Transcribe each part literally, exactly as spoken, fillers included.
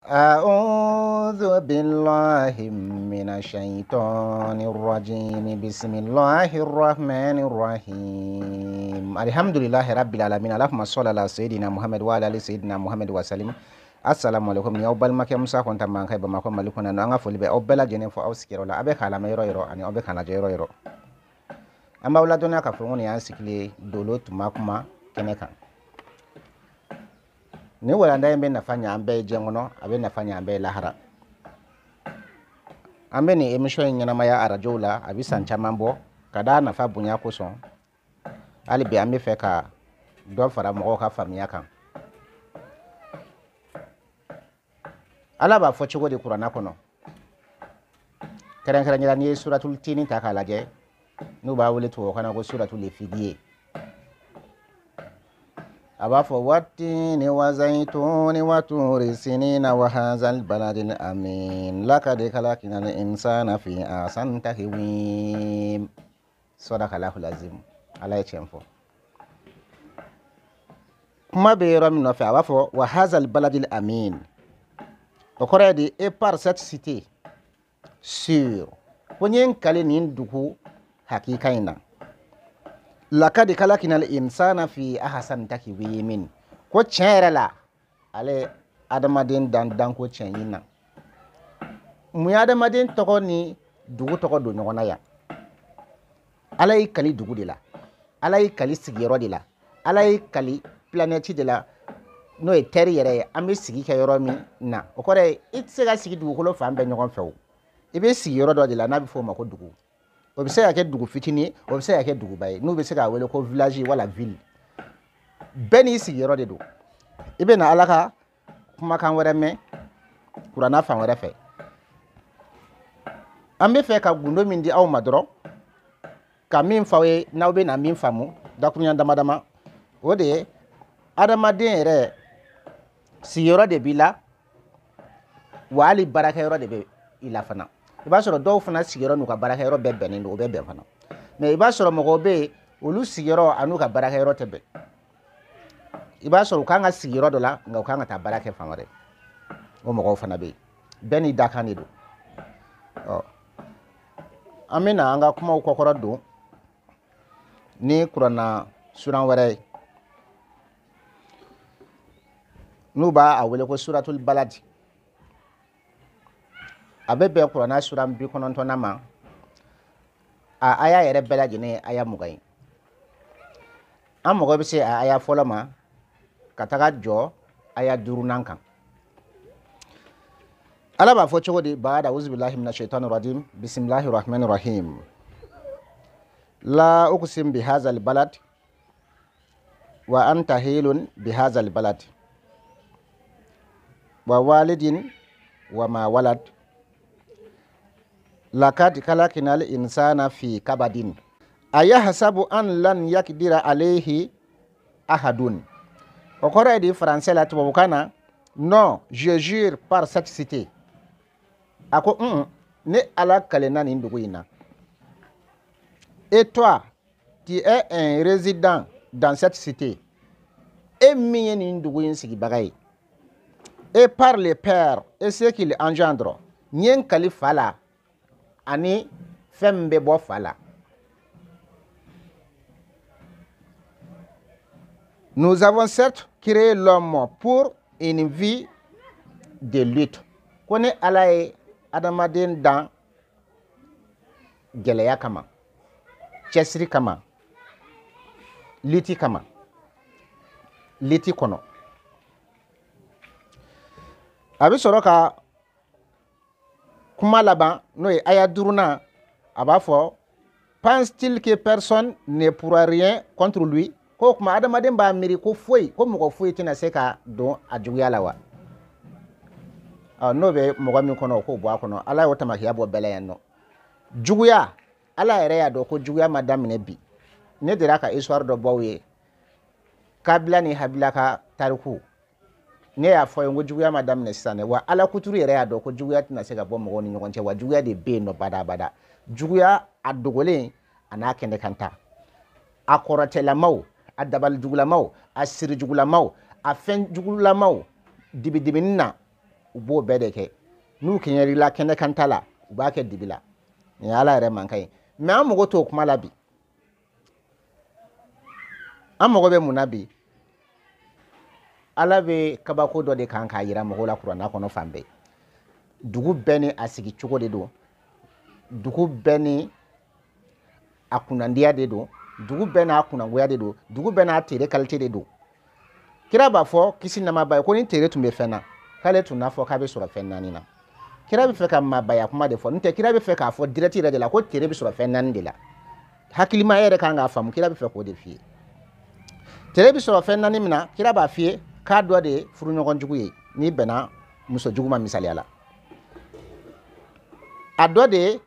أعوذ بالله من الشيطان الرجيم بسم الله الرحمن الرحيم الحمد لله رب العالمين اللهم صل على سيدنا محمد وعلى آل سيدنا محمد وسلم assalamu alaikum ya obal make Moussa Konta man kay ba mako malikuna no anga folibe obela jenen fo awsikiro la abe kala mayro yoro ani obe kana jero yoro amba wala dona ka furngoni ya sikile dolo touma kouma keneka ni wala nda yembe nafanya ambe jengono abe nafanya ambe lahara ambe ni émission nyana maya arajo la abi sancha mambo kada na fa bunya ko son ali bi ambe fe ka do fara mo ka famiya kan ala ba fo cigo de qur'ana kono karen karen ni suratul tin ta kala je no ba wole to kana go suratul fidie aba fo watini wa zaituni wa turi sinina wa hazal baladil amin laqad khalaqnal insana fi ahsani taqwim sadaqallahu lazim ala yechemfo kuma be ram no fa aba fo wa hazal baladil amin au Coran dit et par cette cité sur ponyen kale nin duku hakikaina laqad khalaqnal insana fi ahsani taqwim ko cherela ale adamadin dan dan ko chenyina mu adamadin to ni dugu to do nyona ya alay kali dugu de la alay kali sigiro de la alay kali planète de la no e terre yere ambe sigi ka yoro mi na o kore itse ga sigi dugu ko fa ambe nyon few ibe sigi yoro do de la na bi fo mako dugu o bi se ya ke dugu fitini o bi se ya ke dugu bay no bi se ga wele ko village wala ville beni sigi yoro de do ibe na alaka kuma kan were me kurana fa were fe ambe fe ka gundo min di aw madro ka min fawe na obe na min famu da kunya dama dama o de adamadin re sigiro de bila wali baraka yoro de be ila fana iba soro do fana sigiro nu ka baraka yoro be benin do be be fana me iba soro mo go be olu sigiro anu ka baraka yoro tebe iba soro kanga sigiro do la nga kanga ta baraka famare o mo go fana be beni dakani do oh amina anga kuma ko kokoro do ni kurana suran ware nuba awele ko suratul balad abebe qur'ana suram bi konon to nama a aya yere belaji ne aya mugay am mo bi se a aya folama kataga jo aya duru nankan ala ba fo chogodi baada uzbillahi minash shaitanir rajim bismillahir rahmanir rahim la uqsim bi hadzal balad wa anta hilun bi hadzal balad wa walidin wa ma walad laqad khalaqnal insana fi kabadin ayahsabu an lan yakdira alayhi ahadun au Coran dit français la tubukana non je jure par cette cité ako mm, ne ala kalena ni nduguina et toi tu es un résident dans cette cité et mi ni nduguin sigi bagay et par les pères et ce qu'il engendre nien kalifala ani fembe bo fala nous avons certes créé l'homme pour une vie de lutte kone alaye adamadin dan geleya kama chesri kama liti kama liti kono abi soroka kuma laban no e aya duruna aba fo pense-t-il que personne ne pourra rien contre lui ko kuma adamadin ba miri ko foi ko mo ko foi tina seka do ajuya lawa ah no be mo ga mi kono ko bo akono ala wota ma hiya bo bele en no juguya ala ere ya do ko juguya madam ne bi ne dira ka histoire do bowe kabla ni habila ka tariku ne ya fo ngo juguya madam ne sane wa ala kuturu ere ya do ko juguya tina seka bo mo woni ngonche wa juguya de be no bada bada juguya adogole ana kende kanta akoratela maw adabal jugula maw asiri jugula maw afen jugula maw dibi dibi nna u b'o bɛɛ de kɛ n'u kɛɲɛrila kɛnɛ kanta la u b'a kɛ dibi la ni ala yɛrɛ man kan ye mais an mago t'o kuma la bi an mago bɛ mun na bi ala bɛ kabako dɔ de kan k'a yira mɔgɔw la kuranna kɔnɔ fan bɛɛ dugu bɛɛ ni a sigi cogo de don dugu bɛɛ ni a kunnandiya de don dugu bɛɛ n'a kunnangoya de don dugu bɛɛ n'a tere qualité de don kira b'a fɔ kisi nama ba ye ko ni tere tun bɛ fɛn na k'ale tun n'a fɔ k'a bɛ sɔrɔ fɛn naani na kira bɛ fɛ ka mabaya kuma de fɔ n'o tɛ kira bɛ fɛ k'a fɔ direct yɛrɛ de la ko tere bɛ sɔrɔ fɛn naani de la hakilima yɛrɛ kan k'a faamu kira bɛ fɛ k'o de f'i ye tere bɛ sɔrɔ fɛn naani min na kira b'a f'i ye k'a dɔ de ye furuɲɔgɔn jugu ye n'i bɛnna muso jugu ma misaliya la a dɔ de ye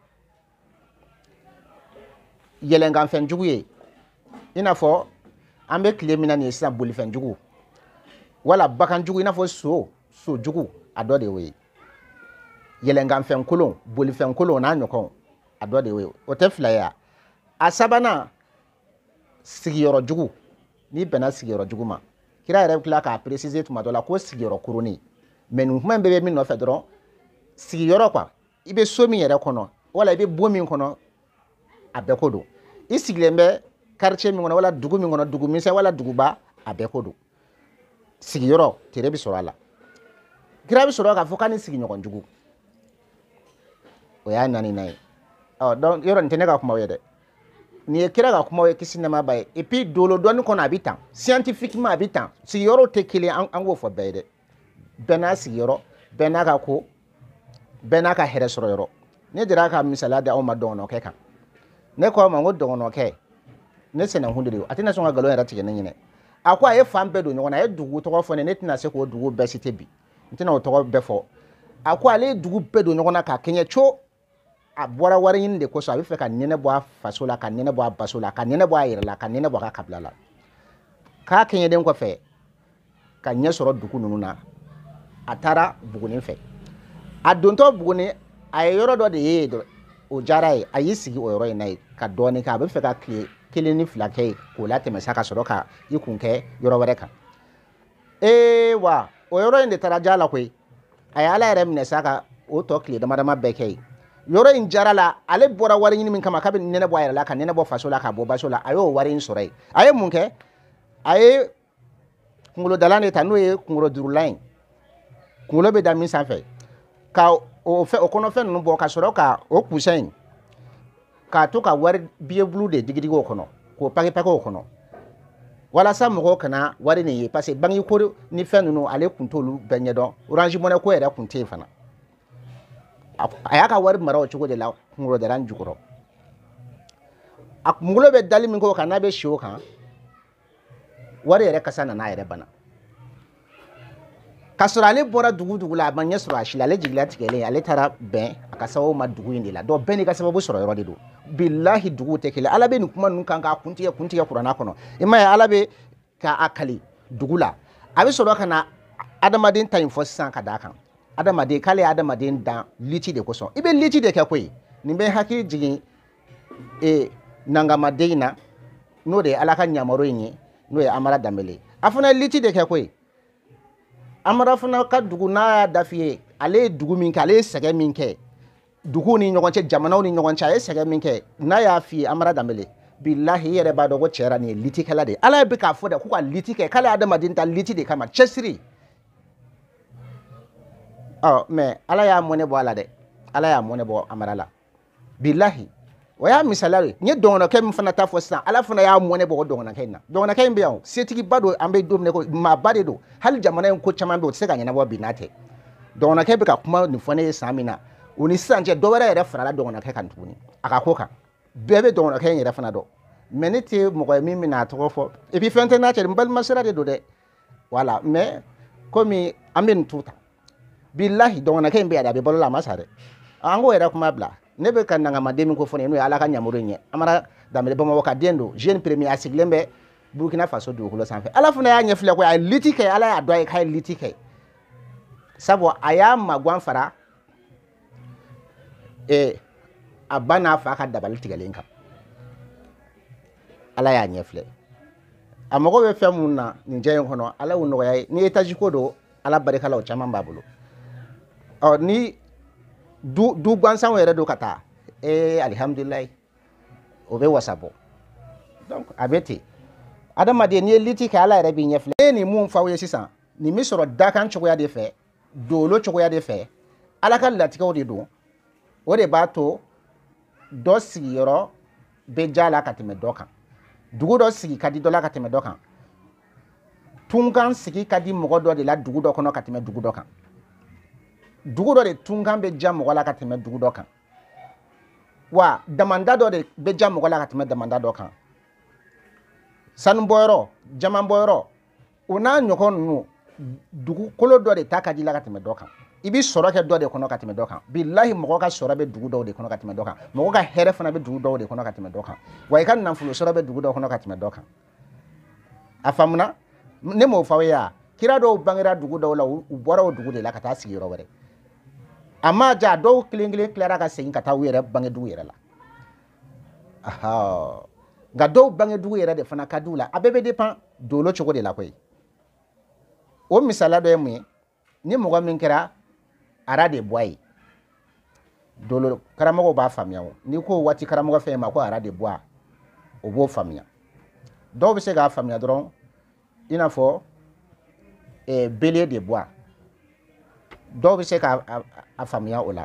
yɛlɛnkanfɛn jugu ye i n'a fɔ an bɛ tile min na nin ye sisan bolifɛn jugu wala bagan jugu i n'a fɔ so so jugu a dɔ de y'o ye yɛlɛnkanfɛn kolon bolifɛn kolon n'a ɲɔgɔn a dɔ de y'o ye o tɛ fila ye a a sabanan sigiyɔrɔ jugu n'i bɛnna sigiyɔrɔ jugu ma kira yɛrɛ bɛ tila k'a préciser tuma dɔ la ko sigiyɔrɔ koronin mais nin kuma in bɛɛ bɛ min nɔfɛ dɔrɔn sigiyɔrɔ quoi i bɛ so min yɛrɛ kɔnɔ wala i bɛ bon min kɔnɔ a bɛɛ ko don i sigilen bɛ quartier min kɔnɔ wala dugu min kɔnɔ dugu misɛn wala duguba a bɛɛ ko don sigiyɔrɔ tere bɛ sɔrɔ a la kira bɛ sɔrɔ k'a fɔ k'a ni sigiɲɔgɔn jugu o y'a naaninan ye ɔ donc yɔrɔ nin tɛ ne ka kumaw ye dɛ nin ye kira ka kumaw ye kisi nɛɛma b'a ye et puis dolo dɔɔni kɔnɔ a bɛ tan scientifiquement a bɛ tan sigiyɔrɔw tɛ kelen an an k'o fɔ bɛɛ ye dɛ bɛɛ n'a sigiyɔrɔ bɛɛ n'a ka ko bɛɛ n'a ka hɛrɛ sɔrɔ yɔrɔ ne dira ka misaliya di aw ma dɔgɔnɔkɛ kan ne ko a ma n ko dɔgɔnɔkɛ ne sɛnɛkun de don a tɛna sɔn ka nkalon yɛrɛ tigɛ ne ɲinɛ a ko a ye fan bɛɛ don ɲɔgɔn na a ye dugu tɔgɔ fɔ ne ne tɛna se k'o dugu bɛɛ citer bi n tɛna o tɔgɔ bɛɛ fɔ a ko ale ye dugu bɛɛ don ɲɔgɔn na k'a kɛɲɛ co a bɔra wari ɲini de kosɔn a bɛ fɛ ka nɛnɛ bɔ a faso la ka nɛnɛ bɔ a baso la ka nɛnɛ bɔ a yɛrɛ la ka nɛnɛ bɔ a ka kabila la k'a kɛɲɛden kɔfɛ ka ɲɛ sɔrɔ dugu ninnu na a taara Buguni fɛ a dontɔ Buguni a ye yɔrɔ dɔ de ye dɔrɔn o diyara ye a y'i sigi o yɔrɔ in na ye ka dɔɔnin kɛ a bɛ fɛ ka tile kelen ni fila kɛ k'o latɛmɛ sa ka sɔrɔ ka i kun kɛ yɔrɔ wɛrɛ kan ee wa o yɔrɔ in de taara diya la koyi a ye ala yɛrɛ minɛ sa ka o tɔ tile dama dama bɛɛ kɛ ye yɔrɔ in diyara la ale bɔra wari ɲini min kama k'a bɛ nɛnɛ bɔ a yɛrɛ la ka nɛnɛ bɔ faso la ka bɔ baso la a y'o wari in sɔrɔ ye a ye mun kɛ a ye kunkolodalan de ta n'o ye kunkolodurula ye kunkolo bɛ da min sanfɛ ka o fɛ o kɔnɔfɛn ninnu bɔ ka sɔrɔ ka o kusen in k'a to ka wari biyebulu de digi digi o kɔnɔ k'o paki paki o kɔnɔ walasa mɔgɔw kana wari nin ye parce que banque ko ni fɛn ninnu ale kun t'olu bɛɛ ɲɛdɔn orange money ko yɛrɛ kun tɛ yen fana a y'a ka wari mara o cogo de la kunkolodalan jukɔrɔ a kunkolo bɛ dali min k'o kan n'a bɛ si o kan wari yɛrɛ kasa nana a yɛrɛ bana ka sɔrɔ ale bɔra dugu dugu la a ma ɲɛ sɔrɔ a si la ale jigila tigɛlen ale taara bɛn a ka sababu ma dugu in de la donc bɛɛ n'i ka sababu sɔrɔ yɔrɔ de don bilahi duguw tɛ kelen ala bɛ nin kuma ninnu kan k'a kuntigɛ kuntigɛ kuranna kɔnɔ i m'a ye ala bɛ k'a kali dugu la a bɛ sɔrɔ ka na adamaden ta in fɔ sisan ka d'a kan adamaden k'ale ye adamaden dan liti de kosɔn i bɛ liti de kɛ koyi nin bɛ hakili jigin ee nangamaden in na n'o de ye ala ka ɲamaro in ye n'o ye amara danbele a fana ye liti de kɛ koyi amara fana ka dugu n'a y'a dafi ye ale ye dugu min kɛ ale ye sɛgɛ min kɛ duguw ni ɲɔgɔn cɛ jamanaw ni ɲɔgɔn cɛ a ye sɛgɛ min kɛ n'a y'a f'i ye amara danbele bilahi i yɛrɛ b'a dɔn ko cɛ yɛrɛ nin ye litikɛla de ye ala bɛ k'a fɔ dɛ ko ka liti kɛ k'ale adamaden ta liti de kama cɛsiri ɔ mɛ ala y'a mɔnɛ bɔ a la dɛ ala y'a mɔnɛ bɔ amara la bilahi o y'a misaliya ye n ye dɔgɔnɔkɛ min fana ta fɔ sisan ala fana y'a mɔnɛ bɔ o dɔgɔnɔkɛ in na dɔgɔnɔkɛ in bɛ yan o setigiba don an bɛ don min na ko maaba de don hali jamana in ko caman bɛ yen o tɛ se ka ɲɛnabɔ bi n'a tɛ dɔgɔnɔkɛ bɛ ka kuma nin fɔ ne ye san min na o ni sisan cɛ dɔ wɛrɛ yɛrɛ farala dɔgɔnɔkɛ kan tuguni a ka ko kan bɛɛ bɛ dɔgɔnɔkɛ in yɛrɛ fana dɔn mɛ ne tɛ mɔgɔ ye min bɛna a tɔgɔ fɔ et puis fɛn tɛ n'a cɛ n balima sira de don dɛ voilà mais komi an bɛ nin tu ta bilahi dɔgɔnɔkɛ in bɛ yan a bɛ balo la a ma sa dɛ an k'o yɛrɛ kuma bila ne bɛ ka nangamaden min ko fɔ ne ye n'o ye ala ka ɲamuru in ye amara danbele bamakɔ ka den don jeune premier a sigilen bɛ burukina faso dugukolo sanfɛ ala fana y'a ɲɛfilɛ ko a ye liti kɛ ala y'a dɔn a ye k'a ye liti kɛ sabu a y'a magan fara ee a ba n'a fa ka dabali tigɛlen kan ala y'a ɲɛfilɛ a mago bɛ fɛn mun na nin diɲɛ in kɔnɔ ala y'o nɔgɔya ye ni étage ko don ala barika la o caman b'a bolo ɔ ni du du gansan yɛrɛ do ka taa ee alihamdulilayi o bɛ wasa bɔ donc a bɛ ten adamaden n'i ye liti kɛ ala yɛrɛ b'i ɲɛ filɛ e ni mun f'aw ye sisan nin bɛ sɔrɔ dakan cogoya de fɛ dolo cogoya de fɛ ala ka latigɛw de don o de b'a to dɔ sigiyɔrɔ bɛ ja la ka tɛmɛ dɔ kan dugu dɔ sigi ka di dɔ la ka tɛmɛ dɔ kan tunkan sigi ka di mɔgɔ dɔ de la dugu dɔ kɔnɔ ka tɛmɛ dugu dɔ kan dugu dɔ de tunkan bɛ ja mɔgɔ la ka tɛmɛ dugu dɔ kan wa damanda dɔ de bɛ ja mɔgɔ la ka tɛmɛ damanda dɔ kan sanu bɔyɔrɔ jama bɔyɔrɔ o n'a ɲɔgɔn ninnu dugukolo dɔ de ta ka di la ka tɛmɛ dɔ kan i bɛ sɔrɔ kɛ dɔ de kɔnɔ ka tɛmɛ dɔ kan bilahi mɔgɔ ka sɔrɔ bɛ dugu dɔw de kɔnɔ ka tɛmɛ dɔ kan mɔgɔ ka hɛrɛ fana bɛ dugu dɔw de kɔnɔ ka tɛmɛ dɔ kan wa i ka nafolo sɔrɔ bɛ dugu dɔw kɔnɔ ka tɛmɛ dɔ kan a faamuna ne m'o f'aw ye ya kira dɔw bangera dugu dɔw la u bɔra o dugu de la ka taa sigi yɔrɔ wɛrɛ a ma ja dɔw kelen kelen tilara ka segin ka taa u yɛrɛ bange dugu yɛrɛ la aha nka dɔw bange dugu yɛrɛ de fana ka di u la a bɛɛ bɛ dépend dolo cogo de la koyi o misaliya dɔ ye mun ye ni mɔgɔ min kɛra ara de bɔ a ye dolo karamɔgɔw b'a faamuya o n'i ko waati karamɔgɔ fɛn ma ko ara de bɔ a o b'o faamuya dɔw bɛ se k'a faamuya dɔrɔn i n'a fɔ eh, bele de bɔ a dɔw bɛ se k'a a, a faamuya o la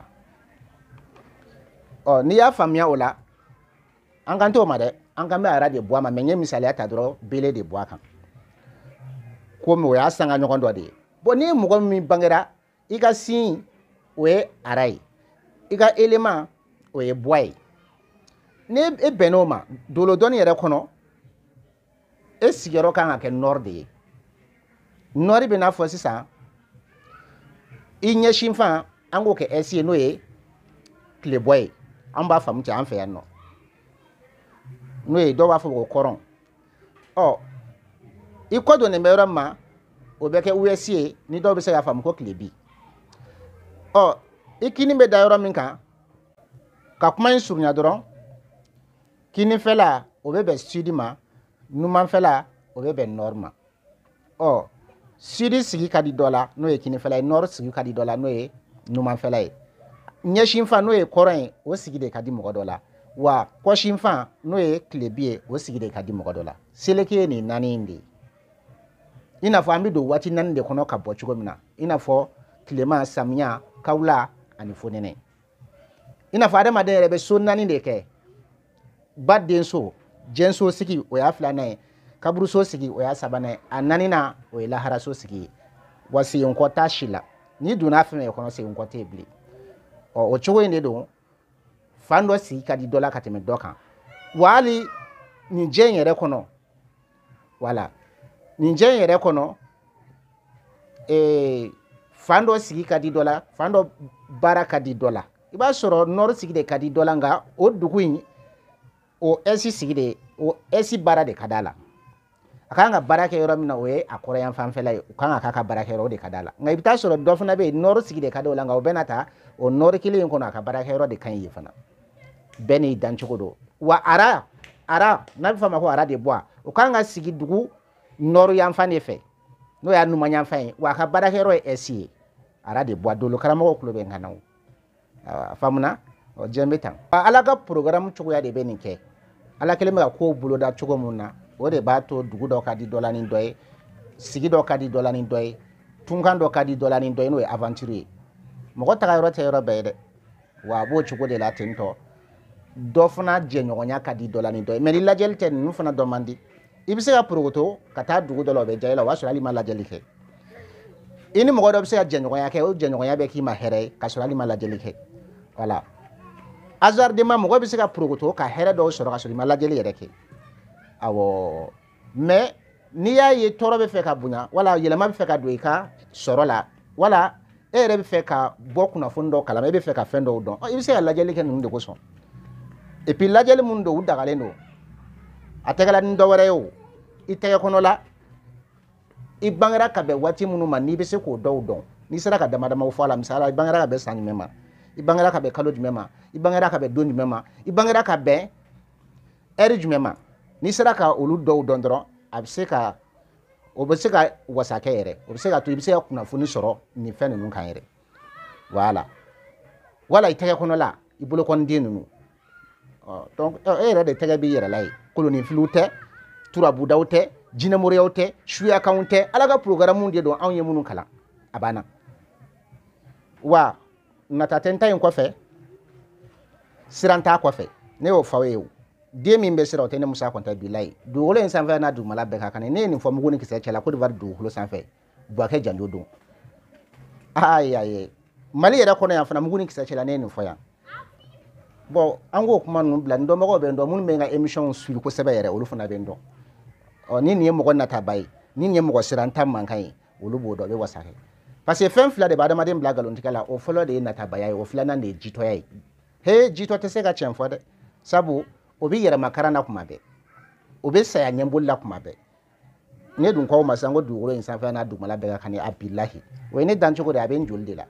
ɔ n'i y'a faamuya o la an kan t'o ma dɛ an kan bɛ ara de bɔ a ma mɛ n ye misaliya ta dɔrɔn bele de bɔ a kan komi o y'a sanga ɲɔgɔn dɔ de ye bɔn ni mɔgɔ min bangera i ka sin o ye ara ye i ka élément o ye bois ye ni e bɛnn'o ma dolo dɔnni yɛrɛ kɔnɔ e sigiyɔrɔ kan ka kɛ nord de ye nord bɛ n'a fɔ sisan i ɲɛsin fan an k'o kɛ est ye n'o ye tilebɔ ye an b'a faamu ten an fɛ yan nɔ n'o ye dɔw b'a fɔ ko kɔrɔn ɔ i kɔ donnen bɛ yɔrɔ min ma o bɛ kɛ ouest ye ni dɔw bɛ se k'a faamu ko tilebi ɔ i kini bɛ da yɔrɔ min kan ka kuma in surunya dɔrɔn kinifɛla o bɛ bɛn sud ma numanfɛla o bɛ bɛn nord ma ɔ sud sigi ka di dɔ la n'o ye kinifɛla ye nord sigi ka di dɔ la n'o ye numanfɛla ye ɲɛsinfan n'o ye kɔrɔn ye o sigi de ka di mɔgɔ dɔ la wa kɔsinfan n'o ye tilebi ye o sigi de ka di mɔgɔ dɔ la seleke ye nin naani in de ye i n'a fɔ an bɛ don waati naani de kɔnɔ ka bɔ cogo min na i n'a fɔ tilema samiya kawula ani fonɛnɛ i n'a fɔ adamaden yɛrɛ bɛ so naani de kɛ ba denso jɛnso sigi o y'a filanan ye kaburuso sigi o y'a sabanan ye a naaninan o ye laharaso sigi ye wa seginkɔ t'a si la n'i donna fɛn fɛn kɔnɔ seginkɔ tɛ yen bilen ɔ o cogo in de don fan dɔ sigi ka di dɔ la ka tɛmɛ dɔ kan wa hali nin diɲɛ in yɛrɛ kɔnɔ wala nin diɲɛ in yɛrɛ kɔnɔ ee fan dɔ sigi ka di dɔ la fan dɔ baara ka di dɔ la i b'a sɔrɔ nord sigi de ka di dɔ la nka o dugu in o est sigi de o est baara de ka d'a la a kan ka baara kɛ yɔrɔ min na o ye a kɔrɔyan fanfɛla ye o kan ka k'a ka baara kɛ yɔrɔ de ka d'a la nka i bɛ taa sɔrɔ dɔ fana bɛ yen nord sigi de ka di o la nka o bɛ na ta o nord kelen in kɔnɔ a ka baara kɛ yɔrɔ de ka ɲi yen fana bɛɛ n'i dancogo don wa ara ara n'a bɛ fɔ a ma ko ara de bɔ a o kan ka sigi dugu nord yanfan de fɛ n'o y'a numan yanfan ye wa a ka baara kɛ yɔrɔ ye est ye ara de bɔ a dolo karamɔgɔw tulo bɛ n kan na o a faamuna ɔ diɲɛ bɛ tan ala ka programme cogoya de bɛ nin kɛ ala kelen bɛ ka kow boloda cogo min na o de b'a to dugu dɔ ka di dɔ la ni dɔ ye sigi dɔ ka di dɔ la ni dɔ ye tunkan dɔ ka di dɔ la ni dɔ ye n'o ye aventure ye mɔgɔ taga yɔrɔ tɛ yɔrɔ bɛɛ ye dɛ wa a b'o cogo de la ten tɔ dɔ fana jɛɲɔgɔnya ka di dɔ la ni dɔ ye mɛ ni lajɛli tɛ ninnu fana dɔ man di i bɛ se ka porogoto ka taa dugu dɔ la o bɛ diya i la o b'a sɔrɔ hali ma lajɛli kɛ i ni mɔgɔ dɔ bɛ se ka jɛɲɔgɔnya kɛ o jɛɲɔgɔnya bɛ k'i ma hɛrɛ ye ka sɔrɔ hali ma lajɛli kɛ voilà hasardement mɔgɔ bɛ se ka porogoto ka hɛrɛ dɔw sɔrɔ ka sɔrɔ i ma lajɛli yɛrɛ kɛ awɔ mɛ n'i y'a ye tɔɔrɔ bɛ fɛ ka bonya wala yɛlɛma bɛ fɛ ka don i ka sɔrɔ la wala e yɛrɛ bɛ fɛ ka bɔ kunnafoni dɔw kalama e bɛ fɛ ka fɛn dɔw dɔn i bɛ se ka lajɛli kɛ ninnu de kosɔn et puis lajɛli minnu don u dagalen don a tɛgɛla ni dɔ wɛrɛ ye o i tɛgɛ kɔnɔ la i bangera ka bɛn waati minnu ma n'i bɛ se k'o dɔw dɔn n'i sera ka dama damaw fɔ a la misali la i bangera ka bɛn san jumɛn ma i bangera ka bɛn kalo jumɛn ma i bangera ka bɛn don jumɛn ma i bangera ka bɛn ɛri jumɛn ma n'i sera ka olu dɔw dɔn dɔrɔn a bɛ se ka o bɛ se ka wasa kɛ yɛrɛ o bɛ se ka to i bɛ se ka kunnafoni sɔrɔ nin fɛn ninnu kan yɛrɛ voilà wala ite kono la ibolo kon dinu donc e ra de tege bi yere lay koloni flute tura budawte jina muriyawte shuya kaunte alaga programme mun de do an yemunun kala abana wa nata tenta yin kofe siranta kofe ne o fawe de min be sira ne Moussa Konta bilai do wolo en sanfa na du mala be ka kan ne ni fomu goni kise chela ko de var du holo sanfa bo ka janjo do ay ay mali yera kono ya fana mu goni kise chela ne ni foya bon ango kuma no bla ndo mako be ndo mun me nga émission sur ko sebe yere wolo fana be ndo o ni ni mo gonna tabay ni ni mo siranta man kan wolo bo do be wasare parce que fem fla de badama dem blaga lon tikala o folo de na tabay o fla nan de jito yai he jito te se ga chen fode sabu obi yere makarana kuma be obi saya nyembola kuma be ne dun ko masango du woro insan fa na du mala be kan abillahi we ne dan choko de aben julde la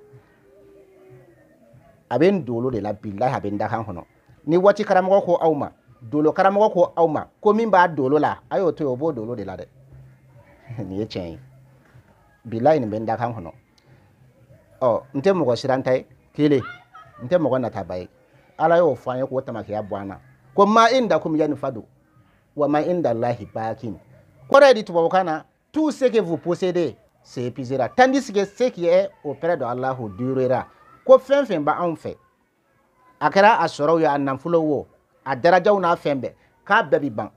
aben dolo de la billahi aben da kan hono ni wati karamo ko awma dolo karamo ko awma ko min ba dolo la ayo to obo dolo de la de ni e chen billahi ni ben da kan hono oh nte mo ko sirantai kile nte mo ko na tabai ala yo fanye ko tamake ya bwana ko ma inda kum yani fado wa ma inda Allahi bakin kora dit to kana tout ce que vous possédez c'est épuisera tandis que ce qui est auprès de Allah durera ko fen fen ba an fe akara asoro ya nan fulo wo a daraja una fembe ka bebi ban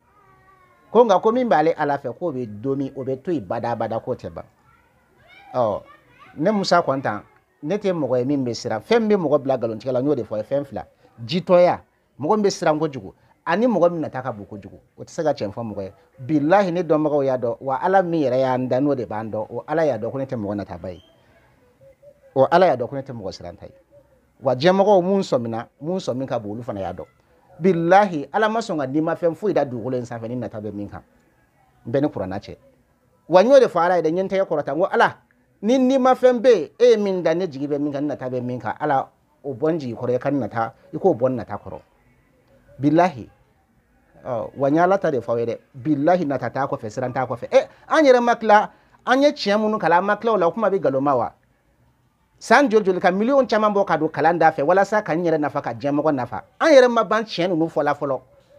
ko nga ko min bale ala fe ko be domi o be to ibada bada ko te ba oh ne Moussa Konta ne te mo ko min be sira fembe mo ko blagalon tikala nyode fo fen fla jitoya mo be sira ngo jugo ani mo mi nataka buko jugo o tsaga chemfa mo billahi ne do mo ya do wa ala mi yere ya ndano de bando o ala ya do ko ne te mo na tabai o ala ya do ko ne te mo sirantai wa jemo ko mun somina mun somin ka bolu fana ya do billahi ala masonga ni ma fem fu ida du ko len sanfa ni natabe min kan mbeni qur'ana che wa nyode fa ala ida nyenta ya korata ngo ala ni ni ma fem be e min da ne jigibe min kan natabe min kan ala o bonji ko re kan nata iko bon nata koro billahi oh wanyala ta de fawede billahi nata ta ko fe siranta ko fe eh anyere makla anye chiamunu kala makla wala kuma bi galomawa san joljol ka million chama mbo ka do kalanda fe wala sa kan yere nafa ka jemo ko nafa anyere maban chienu nu fola folo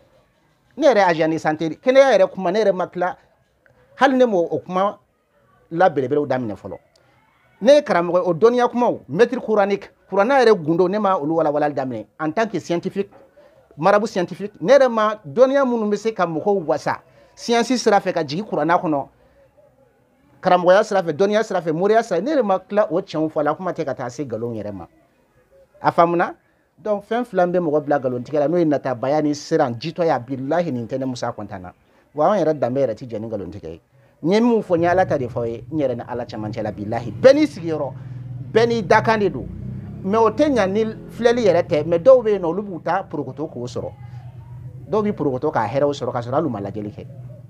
nere ajani santé kene yere kuma nere makla hal ne mo okuma la belebele o damine folo ne karamo o donia kuma maître coranique Qur'ana yere gundo ne ma olu wala wala damine en tant que scientifique marabout scientifique nere ma donia munu be se kam ko wasa science sera fe ka jigi Qur'ana kono karamo ya sera fe donia sera fe moria sa nere ma kla o chen fola kuma te ka ta se galon yere ma afamuna donc fin flambe mo bla galon tikala no inata bayani siran jito ya billahi ni tene Moussa Konta na wa on yere dambe yere ti jeni galon tikay nyemu fo nyala ta de foye nyere na ala chamanchela billahi beni sigiro beni dakande do me otenya ni fleli yere te me do be no lubuta prokoto ko soro do bi prokoto ka hera soro ka soro luma lajeli ke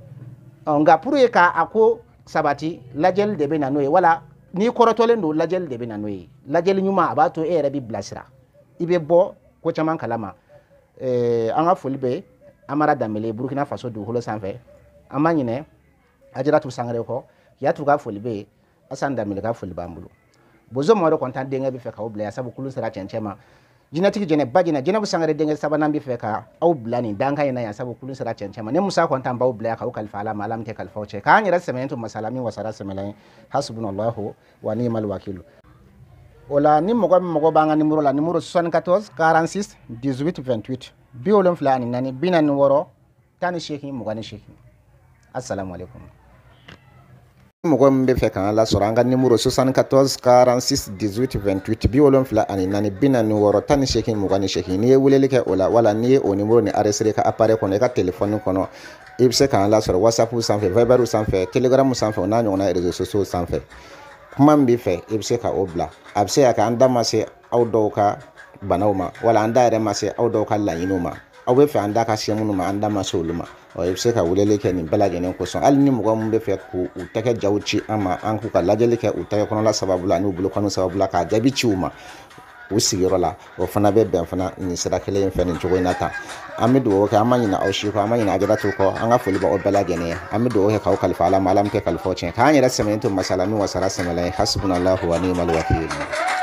nga puru ka ako sabati lajel de be na noye wala ni korotole ndo lajel de be na noye lajel nyuma abato e yere bi blasira ibe bo ko chaman kalama eh anga fulbe amara damele Burkina Faso du holo sanfe amanyine ajiratu sangare ko yatu ga fulbe asanda damele ga fulbe ambulo bozo mo do kontan denga bi feka obla sabu kulun sara chenchema jinatiki jene bajina jena bu sangare denga sabana bi feka au blani danga ina ya sabu kulun sara chenchema ne Moussa Konta ba obla ka ukal fala malam te kal fauche ka nyira sementu masalami wa sara semelai hasbunallahu wa ni'mal wakil ola ni mogo mogo banga numero la numero soixante-quatorze quarante-six dix-huit vingt-huit bi olon flani nani binan woro tani sheki mogo ni sheki assalamu alaikum mogo mbe fe kan la soranga numero soixante-quatorze quarante-six dix-huit vingt-huit bi olon fla ani nani binan woro tani sheki mogo ni sheki ni wulele ke ola wala ni o numero ni aresere ka appareil kono ka téléphone kono ibse kan la sur WhatsApp sans fait Viber sans fait Telegram sans fait on a on a réseaux sociaux sans fait kuma mbi fe ibse ka obla abse ya ka anda mase awdoka banawma wala anda ere mase awdoka layinuma awbe fe anda ka semunuma anda masoluma o ibse ka wulele ke ni belaje ne ko son al ni mo mbe fe ku utake jawchi ama anku ka lajele ke utake kono la sababu la ni bulo kono sababu la ka jabi chiuma usigiro la o fana be ben fana ni sira kele en fene jogo nata amidu o ka amani na oshi ko amani na ajira to ko anga fuli ba o belaje ne amidu o ka o kalfa ala malam ke kalfo chen ka nyira semento masalami wasara semala hasbunallahu wa ni'mal wakeel.